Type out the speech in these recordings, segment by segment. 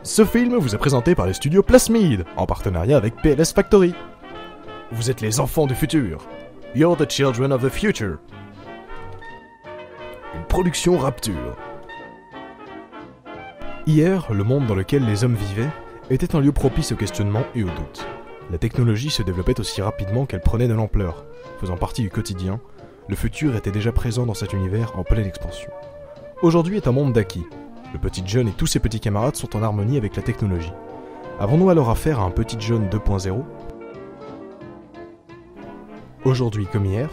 Ce film vous est présenté par les studios Plasmid, en partenariat avec PLS Factory. Vous êtes les enfants du futur. You're the children of the future. Une production Rapture. Hier, le monde dans lequel les hommes vivaient était un lieu propice au questionnement et au doute. La technologie se développait aussi rapidement qu'elle prenait de l'ampleur. Faisant partie du quotidien, le futur était déjà présent dans cet univers en pleine expansion. Aujourd'hui est un monde d'acquis. Le petit John et tous ses petits camarades sont en harmonie avec la technologie. Avons-nous alors affaire à un petit John 2.0 ? Aujourd'hui comme hier,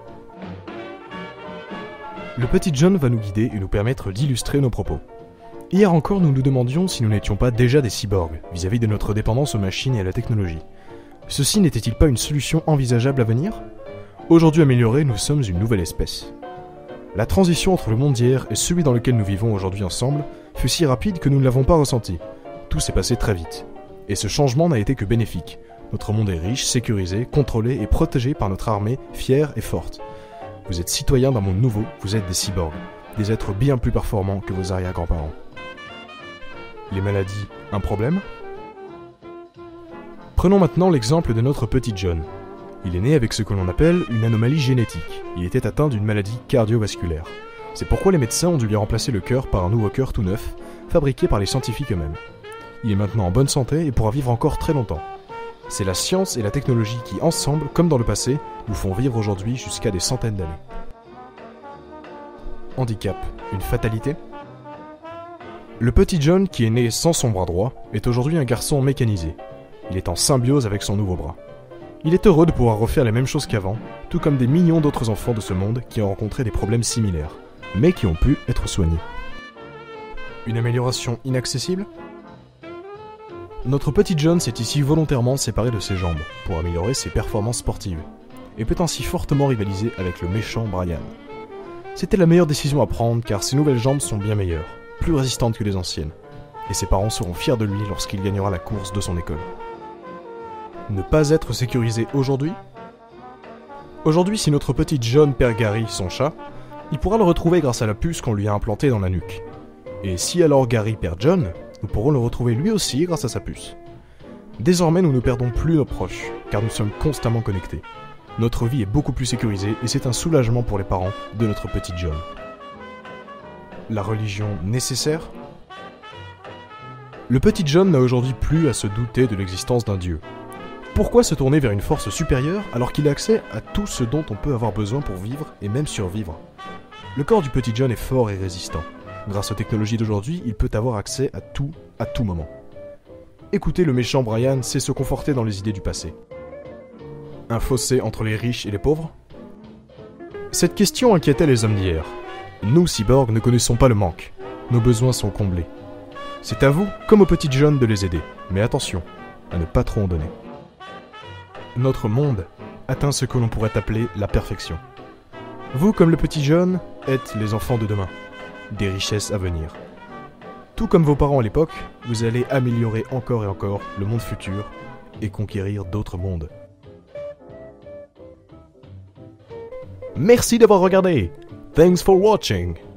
le petit John va nous guider et nous permettre d'illustrer nos propos. Hier encore, nous nous demandions si nous n'étions pas déjà des cyborgs, vis-à-vis de notre dépendance aux machines et à la technologie. Ceci n'était-il pas une solution envisageable à venir ? Aujourd'hui améliorée, nous sommes une nouvelle espèce. La transition entre le monde d'hier et celui dans lequel nous vivons aujourd'hui ensemble fut si rapide que nous ne l'avons pas ressenti. Tout s'est passé très vite. Et ce changement n'a été que bénéfique. Notre monde est riche, sécurisé, contrôlé et protégé par notre armée fière et forte. Vous êtes citoyens d'un monde nouveau, vous êtes des cyborgs, des êtres bien plus performants que vos arrière-grands-parents. Les maladies, un problème ? Prenons maintenant l'exemple de notre petit John. Il est né avec ce que l'on appelle une anomalie génétique. Il était atteint d'une maladie cardiovasculaire. C'est pourquoi les médecins ont dû lui remplacer le cœur par un nouveau cœur tout neuf, fabriqué par les scientifiques eux-mêmes. Il est maintenant en bonne santé et pourra vivre encore très longtemps. C'est la science et la technologie qui, ensemble, comme dans le passé, nous font vivre aujourd'hui jusqu'à des centaines d'années. Handicap, une fatalité ? Le petit John, qui est né sans son bras droit, est aujourd'hui un garçon mécanisé. Il est en symbiose avec son nouveau bras. Il est heureux de pouvoir refaire les mêmes choses qu'avant, tout comme des millions d'autres enfants de ce monde qui ont rencontré des problèmes similaires, mais qui ont pu être soignés. Une amélioration inaccessible ? Notre petit John s'est ici volontairement séparé de ses jambes, pour améliorer ses performances sportives, et peut ainsi fortement rivaliser avec le méchant Brian. C'était la meilleure décision à prendre car ses nouvelles jambes sont bien meilleures, plus résistantes que les anciennes, et ses parents seront fiers de lui lorsqu'il gagnera la course de son école. Ne pas être sécurisé aujourd'hui ? Aujourd'hui, si notre petit John perd Gary, son chat, il pourra le retrouver grâce à la puce qu'on lui a implantée dans la nuque. Et si alors Gary perd John, nous pourrons le retrouver lui aussi grâce à sa puce. Désormais, nous ne perdons plus nos proches, car nous sommes constamment connectés. Notre vie est beaucoup plus sécurisée et c'est un soulagement pour les parents de notre petit John. La religion nécessaire ? Le petit John n'a aujourd'hui plus à se douter de l'existence d'un dieu. Pourquoi se tourner vers une force supérieure alors qu'il a accès à tout ce dont on peut avoir besoin pour vivre et même survivre ? Le corps du petit John est fort et résistant. Grâce aux technologies d'aujourd'hui, il peut avoir accès à tout moment. Écouter le méchant Brian, c'est se conforter dans les idées du passé. Un fossé entre les riches et les pauvres ? Cette question inquiétait les hommes d'hier. Nous, cyborgs, ne connaissons pas le manque. Nos besoins sont comblés. C'est à vous, comme au petit John, de les aider. Mais attention, à ne pas trop en donner. Notre monde atteint ce que l'on pourrait appeler la perfection. Vous, comme le petit John, êtes les enfants de demain, des richesses à venir. Tout comme vos parents à l'époque, vous allez améliorer encore et encore le monde futur et conquérir d'autres mondes. Merci d'avoir regardé. Thanks for watching.